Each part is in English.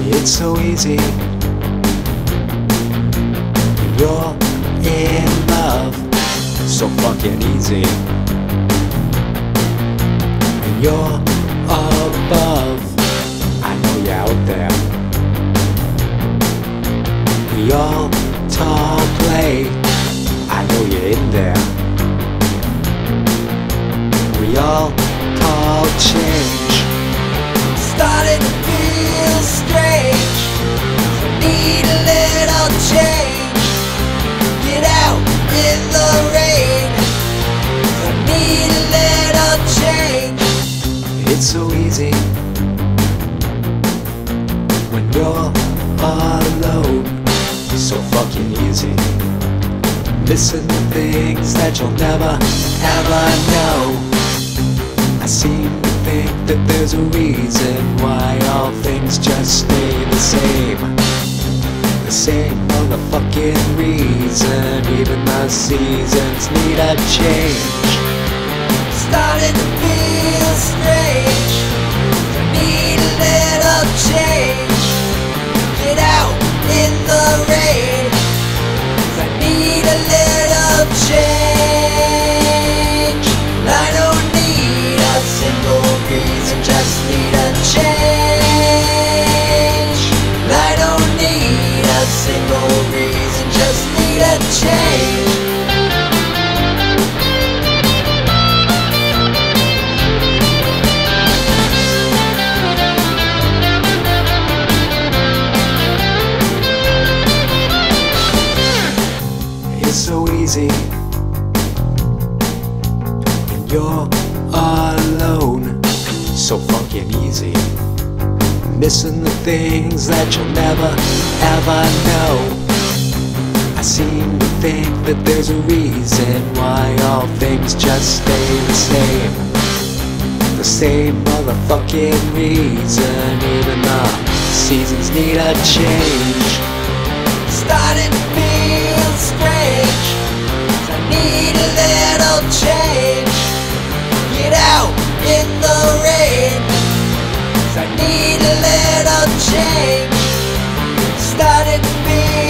It's so easy when you're in love. So fucking easy when you're above. I know you're out there. We all talk play. I know you're in there. We all talk change. Starting to feel strange. Need a little change. Get out in the rain. I need a little change. It's so easy when you're alone. So fucking easy. Missing the things that you'll never ever know. I seem to think that there's a reason why all things just stay the same. The same motherfucking reason. Even the seasons need a change. Starting to feel strange. I need a little change. Get out in the rain. I need a little change. I don't need a single reason, just need a change. I don't need a single reason, just need a change. It's so easy when you're alone. So fucking easy. Missing the things that you'll never ever know. I seem to think that there's a reason why all things just stay the same. The same motherfucking reason. Even the seasons need a change. Starting to feel strange. I need a little change. Get out in the rain. I need a little change. Starting to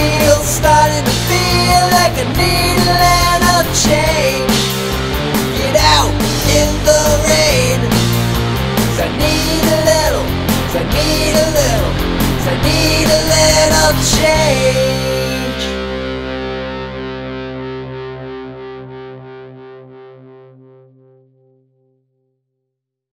feel like I need a little change. Get out in the rain. I need a little, I need a little, I need a little change.